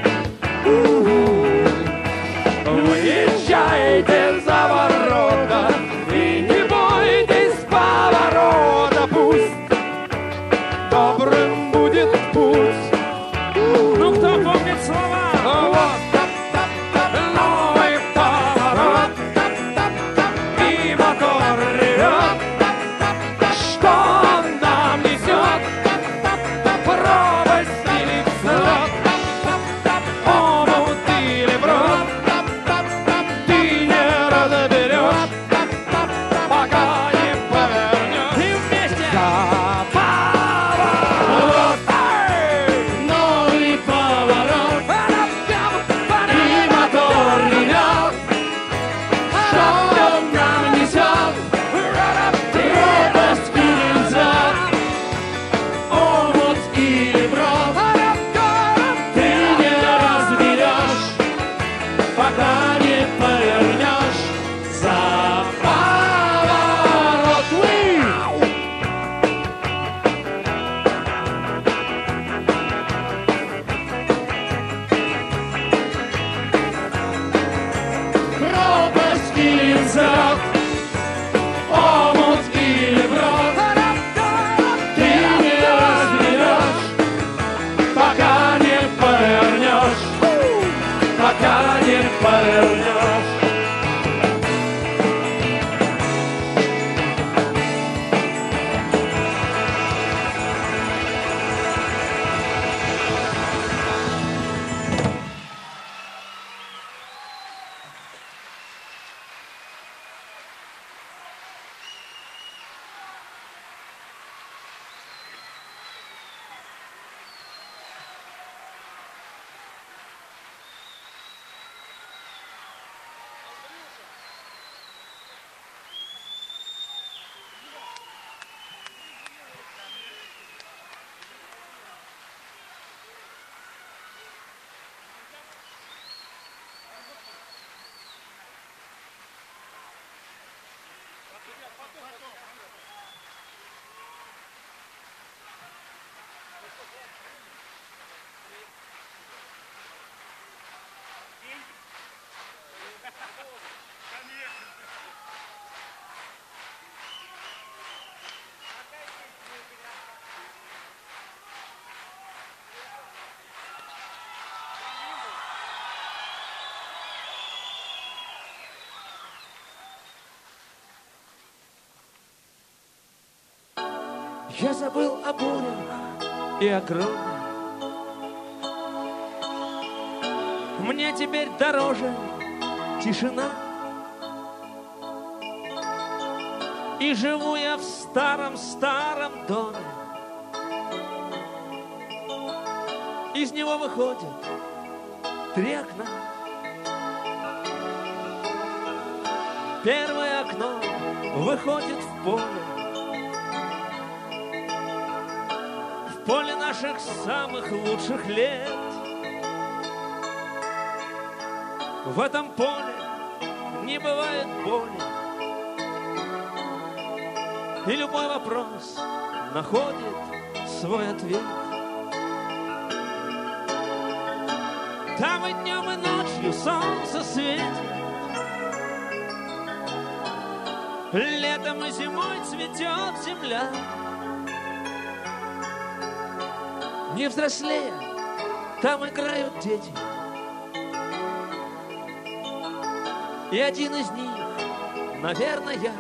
Выезжайте за ворота и не бойтесь поворота, пусть добрым будет путь. Ну, кто помнит слова? Вот новый поворот, и мотор ревет. Что он нам несет? Пропасть или взлет, омут или брод, ты не разберешь, пока не повернешь. И вместе! За поворот, Новый поворот, и мотор ревет. Что он нам несет? Пропасть или взлет, омут или брод, ты не разберешь, пока не повернешь. За поворот. Пропасть или взлет, омут или брод, ты не разберешь, пока не повернешь, пока не повернешь. Я забыл о бурях и о громе. Мне теперь дороже тишина. И живу я в старом-старом доме, Из него выходят 3 окна. Первое окно выходит в поле. В поле наших самых лучших лет. В этом поле не бывает боли. И любой вопрос находит свой ответ. Там и днем, и ночью солнце светит. Летом и зимой цветет земля. Не взрослея, там играют дети. И один из них, наверное, я.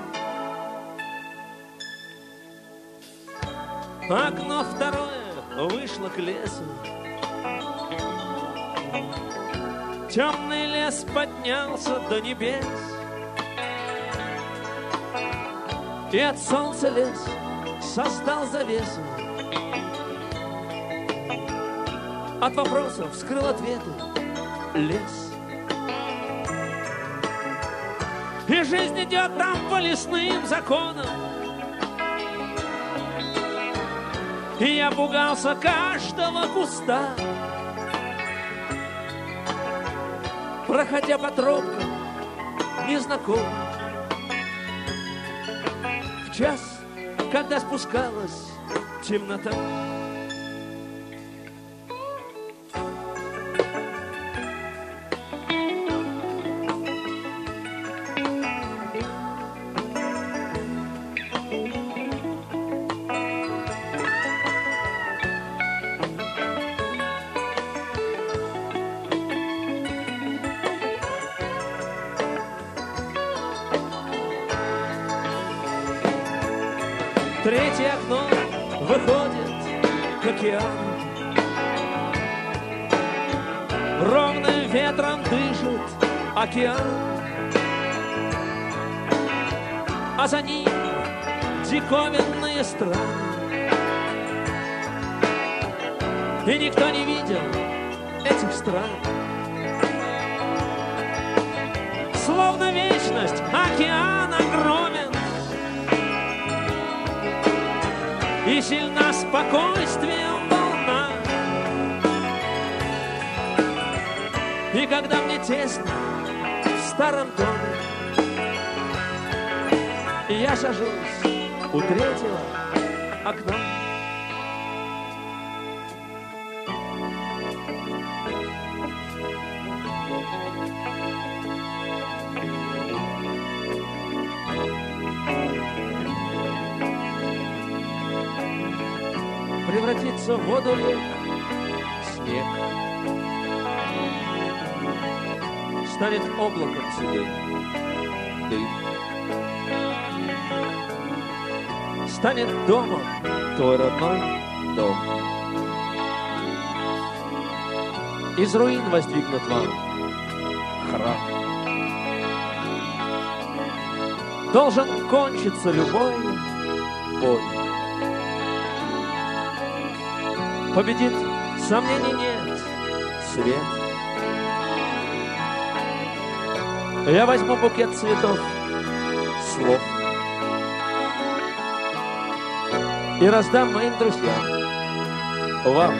Окно второе вышло к лесу. Темный лес поднялся до небес. И от солнца лес создал завесу. От вопросов скрыл ответы лес. И жизнь идет там по лесным законам. И я пугался каждого куста, проходя по тропкам незнакомым. В час, когда спускалась темнота. Третье окно выходит к океану. Ровным ветром дышит океан. А за ним диковинные страны. И никто не видел этих стран. Словно вечность океан огромен. И сильна спокойствием волна. И когда мне тесно в старом доме, я сажусь у третьего окна. Превратится в воду лек снег. Станет облаком седым дым. Станет домом твой родной дом. Из руин воздвигнут вам храм. Должен кончиться любой бой. Победит, сомнений нет, свет. Я возьму букет цветов, слов и раздам моим друзьям, вам.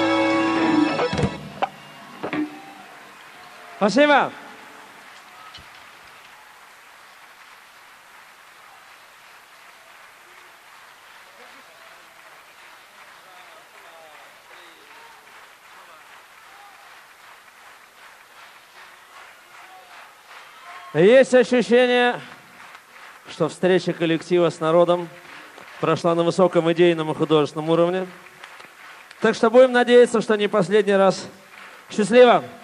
Спасибо. Есть ощущение, что встреча коллектива с народом прошла на высоком идейном и художественном уровне. Так что будем надеяться, что не последний раз. Счастливо!